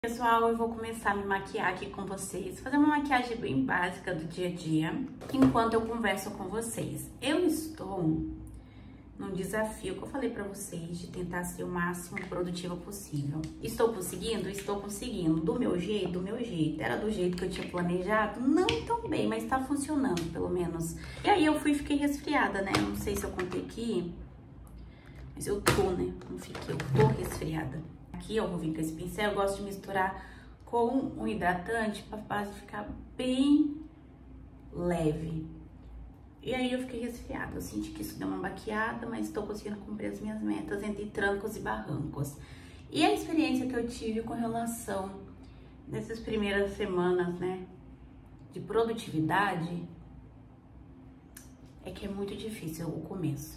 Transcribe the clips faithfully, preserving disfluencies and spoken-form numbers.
Pessoal, eu vou começar a me maquiar aqui com vocês, fazer uma maquiagem bem básica do dia a dia, enquanto eu converso com vocês. Eu estou num desafio que eu falei pra vocês de tentar ser o máximo produtiva possível. Estou conseguindo? Estou conseguindo. Do meu jeito? Do meu jeito. Era do jeito que eu tinha planejado? Não tão bem, mas tá funcionando, pelo menos. E aí eu fui e fiquei resfriada, né? Não sei se eu contei aqui, mas eu tô, né? Não fiquei, eu tô resfriada. Aqui eu vou vir com esse pincel, eu gosto de misturar com um hidratante para a base ficar bem leve. E aí eu fiquei resfriada, eu senti que isso deu uma baqueada, mas estou conseguindo cumprir as minhas metas entre trancos e barrancos. E a experiência que eu tive com relação nessas primeiras semanas, né, de produtividade, é que é muito difícil o começo.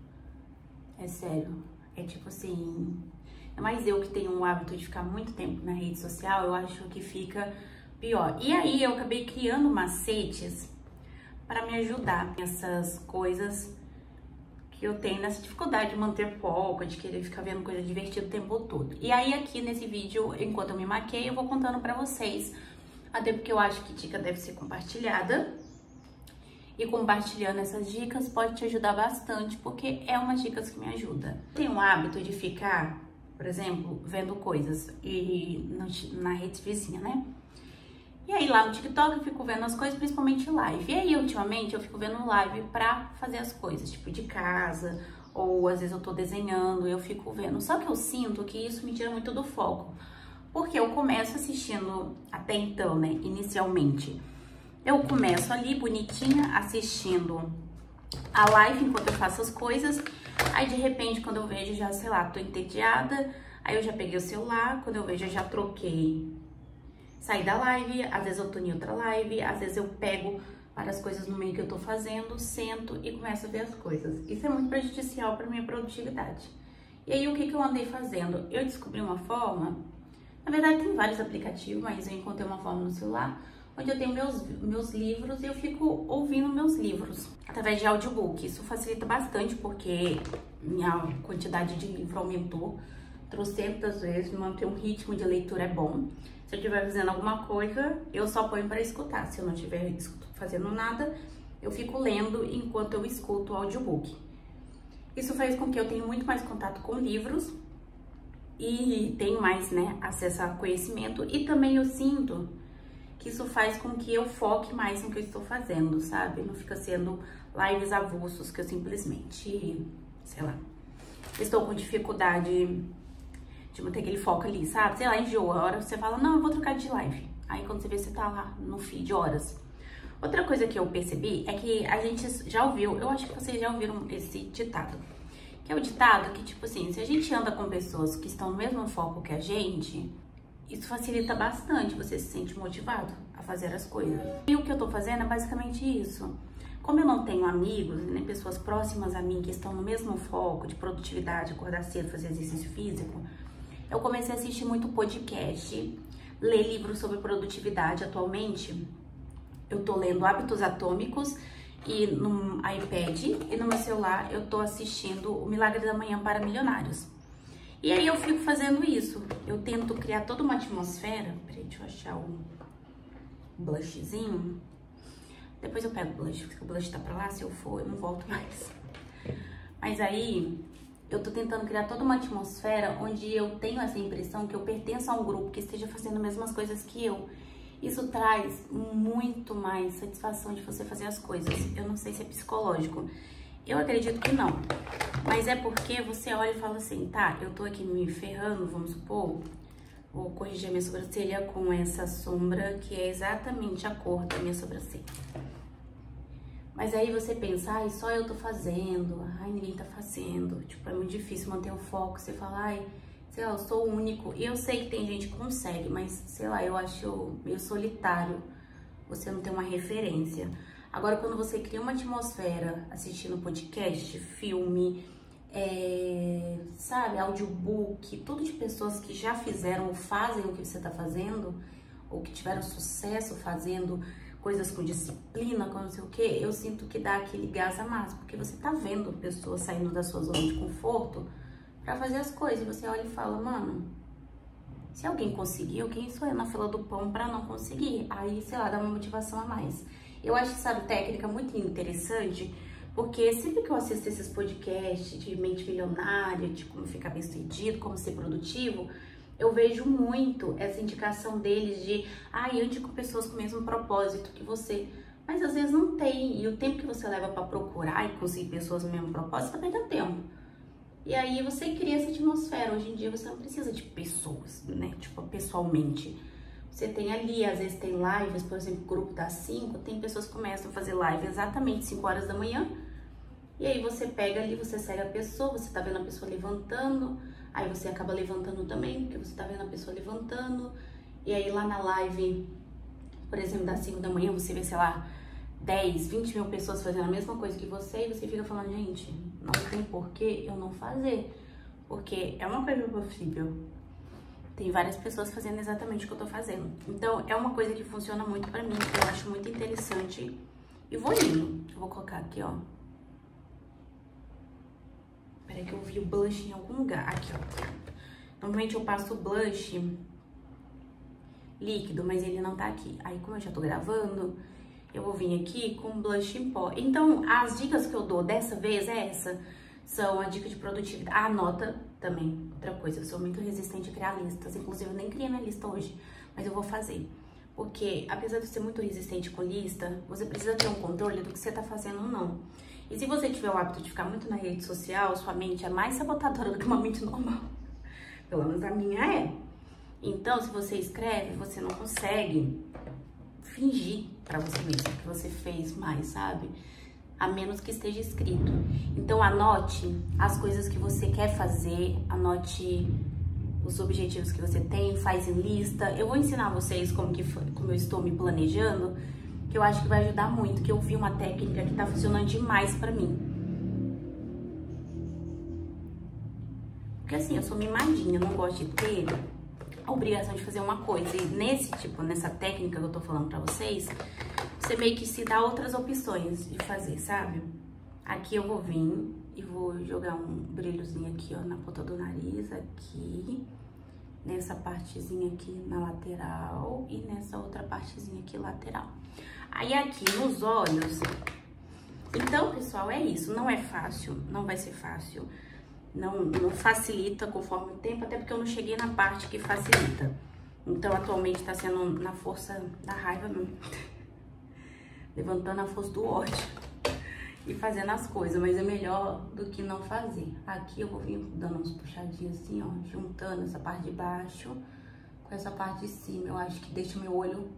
É sério, é tipo assim... Mas eu que tenho o hábito de ficar muito tempo na rede social, eu acho que fica pior. E aí eu acabei criando macetes para me ajudar nessas coisas que eu tenho, nessa dificuldade de manter foco, de querer ficar vendo coisa divertida o tempo todo. E aí aqui nesse vídeo, enquanto eu me maquei, eu vou contando para vocês, até porque eu acho que dica deve ser compartilhada. E compartilhando essas dicas pode te ajudar bastante, porque é umas dicas que me ajudam. Tenho o hábito de ficar, por exemplo, vendo coisas e no, na rede vizinha, né? E aí lá no TikTok eu fico vendo as coisas, principalmente live. E aí ultimamente eu fico vendo live pra fazer as coisas, tipo de casa, ou às vezes eu tô desenhando, eu fico vendo. Só que eu sinto que isso me tira muito do foco, porque eu começo assistindo, até então, né, inicialmente, eu começo ali bonitinha assistindo a live enquanto eu faço as coisas. Aí, de repente, quando eu vejo, já, sei lá, tô entediada, aí eu já peguei o celular, quando eu vejo, eu já troquei, saí da live, às vezes eu tô em outra live, às vezes eu pego várias coisas no meio que eu tô fazendo, sento e começo a ver as coisas. Isso é muito prejudicial pra minha produtividade. E aí, o que que eu andei fazendo? Eu descobri uma forma, na verdade tem vários aplicativos, mas eu encontrei uma forma no celular, onde eu tenho meus, meus livros e eu fico ouvindo meus livros através de audiobook. Isso facilita bastante, porque minha quantidade de livro aumentou trocentas vezes, manter um ritmo de leitura é bom. Se eu estiver fazendo alguma coisa, eu só ponho para escutar. Se eu não estiver fazendo nada, eu fico lendo enquanto eu escuto o audiobook. Isso faz com que eu tenha muito mais contato com livros e tenho mais, né, acesso a conhecimento, e também eu sinto que isso faz com que eu foque mais no que eu estou fazendo, sabe? Não fica sendo lives avulsos que eu simplesmente, sei lá, estou com dificuldade de manter aquele foco ali, sabe? Sei lá, enjoa, a hora você fala, não, eu vou trocar de live. Aí quando você vê, você tá lá no feed horas. Outra coisa que eu percebi é que a gente já ouviu, eu acho que vocês já ouviram esse ditado, que é o ditado que, tipo assim, se a gente anda com pessoas que estão no mesmo foco que a gente, isso facilita bastante, você se sente motivado a fazer as coisas. E o que eu tô fazendo é basicamente isso. Como eu não tenho amigos, nem pessoas próximas a mim que estão no mesmo foco de produtividade, acordar cedo, fazer exercício físico, eu comecei a assistir muito podcast, ler livros sobre produtividade. Atualmente, eu tô lendo Hábitos Atômicos e no iPad, e no meu celular eu tô assistindo O Milagre da Manhã para Milionários. E aí eu fico fazendo isso, eu tento criar toda uma atmosfera. Peraí, deixa eu achar o blushzinho. Depois eu pego o blush, porque o blush tá pra lá, se eu for eu não volto mais. Mas aí eu tô tentando criar toda uma atmosfera onde eu tenho essa impressão que eu pertenço a um grupo que esteja fazendo as mesmas coisas que eu. Isso traz muito mais satisfação de você fazer as coisas. Eu não sei se é psicológico. Eu acredito que não, mas é porque você olha e fala assim, tá, eu tô aqui me ferrando, vamos supor, vou corrigir a minha sobrancelha com essa sombra que é exatamente a cor da minha sobrancelha. Mas aí você pensa, ai, só eu tô fazendo, ai, ninguém tá fazendo, tipo, é muito difícil manter o foco, você fala, ai, sei lá, eu sou o único. E eu sei que tem gente que consegue, mas, sei lá, eu acho meio solitário você não ter uma referência. Agora, quando você cria uma atmosfera assistindo podcast, filme, é, sabe, audiobook, tudo de pessoas que já fizeram ou fazem o que você tá fazendo, ou que tiveram sucesso fazendo coisas com disciplina, com não sei o que, eu sinto que dá aquele gás a mais, porque você tá vendo pessoas saindo da sua zona de conforto pra fazer as coisas, e você olha e fala, mano, Se alguém conseguiu, quem sou eu na fila do pão pra não conseguir? Aí, sei lá, dá uma motivação a mais. Eu acho essa técnica muito interessante, porque sempre que eu assisto esses podcasts de mente milionária, de como ficar bem sucedido, como ser produtivo, eu vejo muito essa indicação deles de, ai, ande com pessoas com o mesmo propósito que você. Mas às vezes não tem, e o tempo que você leva pra procurar e conseguir pessoas com o mesmo propósito, tá perdendo tempo. E aí você cria essa atmosfera. Hoje em dia você não precisa de pessoas, né? Tipo, pessoalmente. Você tem ali, às vezes tem lives, por exemplo, grupo das cinco, tem pessoas que começam a fazer live exatamente cinco horas da manhã. E aí você pega ali, você segue a pessoa, você tá vendo a pessoa levantando, aí você acaba levantando também, porque você tá vendo a pessoa levantando. E aí lá na live, por exemplo, das cinco da manhã, você vê, sei lá, dez, vinte mil pessoas fazendo a mesma coisa que você, e você fica falando, gente, não tem porquê eu não fazer, porque é uma coisa possível. Tem várias pessoas fazendo exatamente o que eu tô fazendo. Então, é uma coisa que funciona muito pra mim, que eu acho muito interessante. E vou indo. Eu vou colocar aqui, ó. Peraí que eu vi o blush em algum lugar. Aqui, ó. Normalmente eu passo o blush líquido, mas ele não tá aqui. Aí, como eu já tô gravando, eu vou vir aqui com blush em pó. Então, as dicas que eu dou dessa vez é essa. São a dica de produtividade. Ah, anota também, outra coisa. Eu sou muito resistente a criar listas. Inclusive, eu nem criei minha lista hoje, mas eu vou fazer. Porque, apesar de ser muito resistente com lista, você precisa ter um controle do que você tá fazendo ou não. E se você tiver o hábito de ficar muito na rede social, sua mente é mais sabotadora do que uma mente normal. Pelo menos a minha é. Então, se você escreve, você não consegue fingir pra você mesmo que você fez mais, sabe? A menos que esteja escrito. Então, anote as coisas que você quer fazer, anote os objetivos que você tem, faz em lista. Eu vou ensinar vocês como, que, como eu estou me planejando, que eu acho que vai ajudar muito, que eu vi uma técnica que tá funcionando demais pra mim. Porque assim, eu sou mimadinha, eu não gosto de ter a obrigação de fazer uma coisa. E nesse tipo, nessa técnica que eu tô falando pra vocês, você meio que se dá outras opções de fazer, sabe? Aqui eu vou vir e vou jogar um brilhozinho aqui, ó, na ponta do nariz, aqui. Nessa partezinha aqui na lateral e nessa outra partezinha aqui lateral. Aí aqui nos olhos. Então, pessoal, é isso. Não é fácil, não vai ser fácil. Não, não facilita conforme o tempo, até porque eu não cheguei na parte que facilita. Então, atualmente tá sendo na força da raiva mesmo. Levantando a força do ódio e fazendo as coisas, mas é melhor do que não fazer. Aqui eu vou vir dando uns puxadinhos assim, ó, juntando essa parte de baixo com essa parte de cima. Eu acho que deixa o meu olho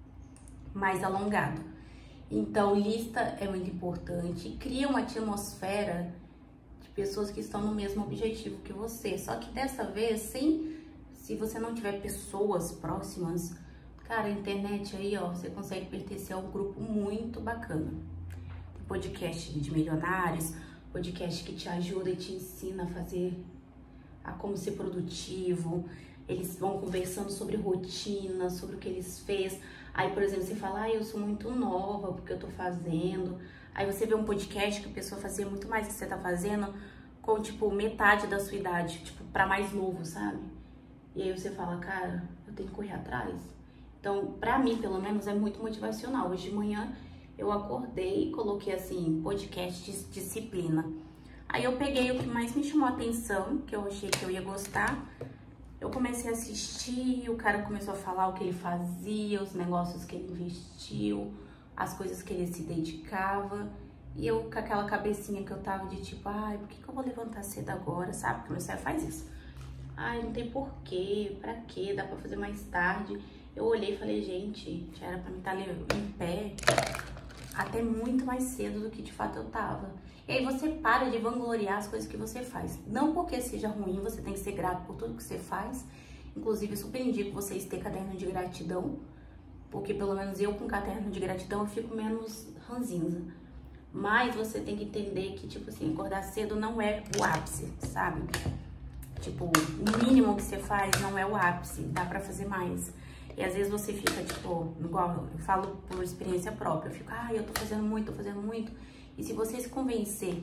mais alongado. Então, lista é muito importante. Cria uma atmosfera de pessoas que estão no mesmo objetivo que você. Só que dessa vez, sem, se você não tiver pessoas próximas, cara, a internet aí, ó, você consegue pertencer a um grupo muito bacana. Tem podcast de milionários, podcast que te ajuda e te ensina a fazer, a como ser produtivo. Eles vão conversando sobre rotina, sobre o que eles fez. Aí, por exemplo, você fala, ah, eu sou muito nova porque eu tô fazendo. Aí você vê um podcast que a pessoa fazia muito mais do que você tá fazendo com, tipo, metade da sua idade, tipo, pra mais novo, sabe? E aí você fala, cara, eu tenho que correr atrás. Então, pra mim, pelo menos, é muito motivacional. Hoje de manhã, eu acordei e coloquei, assim, podcast de disciplina. Aí eu peguei o que mais me chamou a atenção, que eu achei que eu ia gostar. Eu comecei a assistir, o cara começou a falar o que ele fazia, os negócios que ele investiu, as coisas que ele se dedicava. E eu, com aquela cabecinha que eu tava de tipo, ai, por que, que eu vou levantar cedo agora, sabe? Porque o meu cérebro faz isso. Ai, não tem porquê, pra quê, dá pra fazer mais tarde. Eu olhei e falei, gente, já era pra mim estar em pé até muito mais cedo do que de fato eu tava. E aí você para de vangloriar as coisas que você faz. Não porque seja ruim, você tem que ser grato por tudo que você faz. Inclusive, eu super indico vocês terem caderno de gratidão, porque pelo menos eu com caderno de gratidão eu fico menos ranzinza. Mas você tem que entender que, tipo assim, acordar cedo não é o ápice, sabe? Tipo, o mínimo que você faz não é o ápice, dá pra fazer mais. E às vezes você fica, tipo, igual eu falo por experiência própria, eu fico, ah, eu tô fazendo muito, tô fazendo muito. E se você se convencer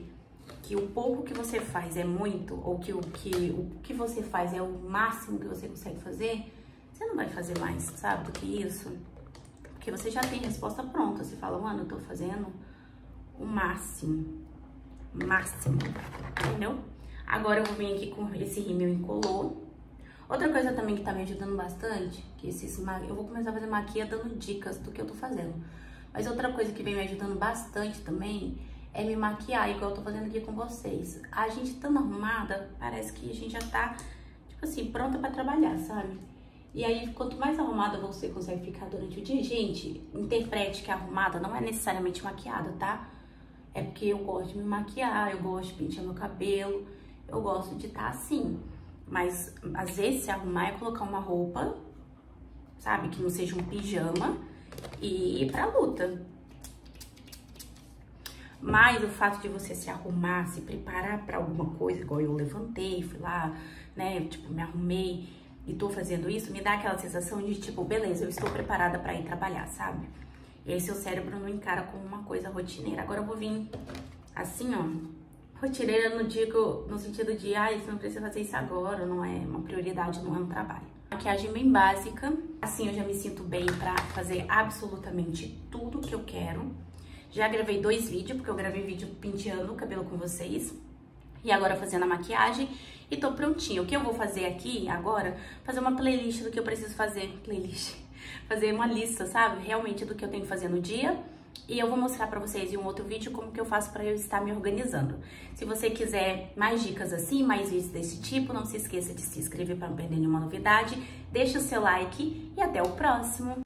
que o pouco que você faz é muito, ou que o que, o que você faz é o máximo que você consegue fazer, você não vai fazer mais, sabe, do que isso. Porque você já tem a resposta pronta. Você fala, mano, eu tô fazendo o máximo. Máximo, entendeu? Agora eu vou vir aqui com esse rímel incolor. Outra coisa também que tá me ajudando bastante, que esses eu vou começar a fazer maquia dando dicas do que eu tô fazendo. Mas outra coisa que vem me ajudando bastante também é me maquiar, igual eu tô fazendo aqui com vocês. A gente estando arrumada, parece que a gente já tá, tipo assim, pronta pra trabalhar, sabe? E aí, quanto mais arrumada você consegue ficar durante o dia, gente, interprete que arrumada não é necessariamente maquiada, tá? É porque eu gosto de me maquiar, eu gosto de pentear meu cabelo, eu gosto de estar assim. Mas, às vezes, se arrumar é colocar uma roupa, sabe? Que não seja um pijama e ir pra luta. Mas o fato de você se arrumar, se preparar pra alguma coisa, igual eu levantei, fui lá, né? Tipo, me arrumei e tô fazendo isso, me dá aquela sensação de, tipo, beleza, eu estou preparada pra ir trabalhar, sabe? E aí seu cérebro não encara como uma coisa rotineira. Agora eu vou vir assim, ó. Rotineira no, digo, no sentido de, ah, você não precisa fazer isso agora, não é uma prioridade, não é um trabalho. Maquiagem bem básica, assim eu já me sinto bem pra fazer absolutamente tudo que eu quero. Já gravei dois vídeos, porque eu gravei vídeo penteando o cabelo com vocês. E agora fazendo a maquiagem e tô prontinha. O que eu vou fazer aqui agora, fazer uma playlist do que eu preciso fazer, playlist, fazer uma lista, sabe, realmente do que eu tenho que fazer no dia. E eu vou mostrar pra vocês em um outro vídeo como que eu faço pra eu estar me organizando. Se você quiser mais dicas assim, mais vídeos desse tipo, não se esqueça de se inscrever pra não perder nenhuma novidade. Deixa o seu like e até o próximo!